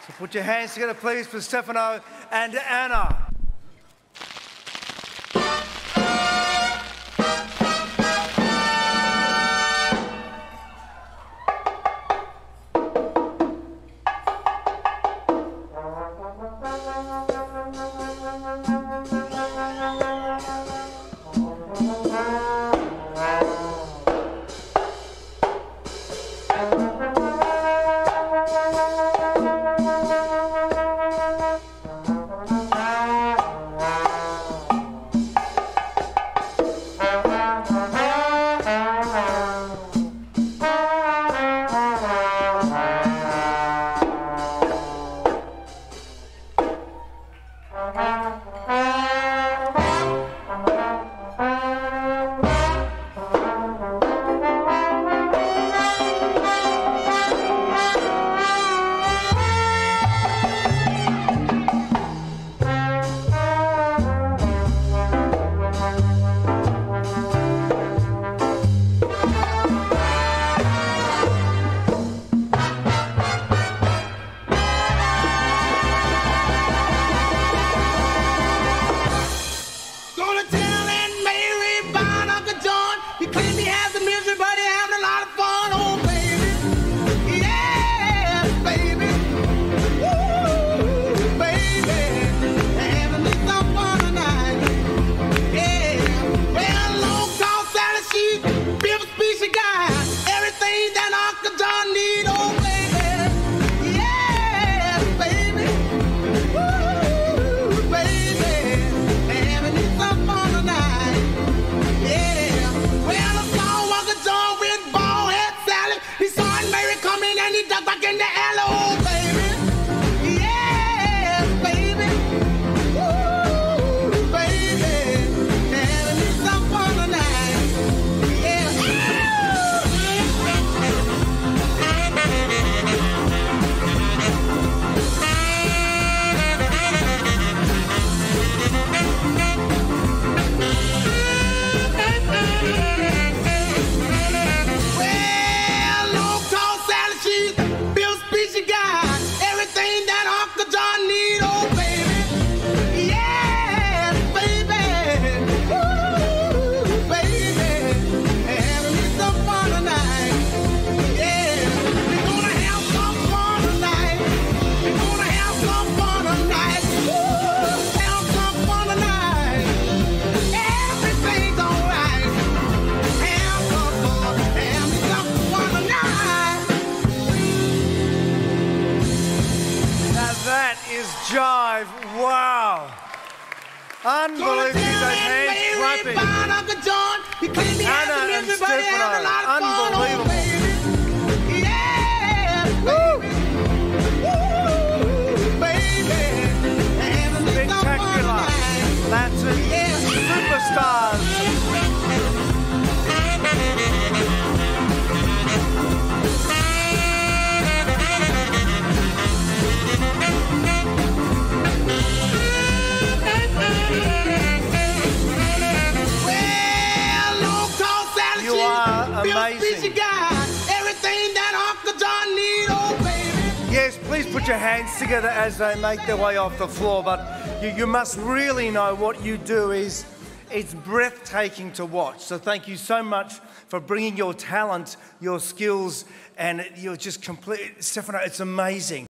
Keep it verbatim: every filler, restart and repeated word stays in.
So put your hands together, please, for Stefano and Anna. Jive, wow. Unbelievable, those hands clapping. Anna and Stefano, unbelievable. Spectacular Latin superstars. Amazing. Yes, please put your hands together as they make their way off the floor, but you, you must really know what you do is it's breathtaking to watch. So thank you so much for bringing your talent, your skills, and you're just complete. Stefano, it's amazing.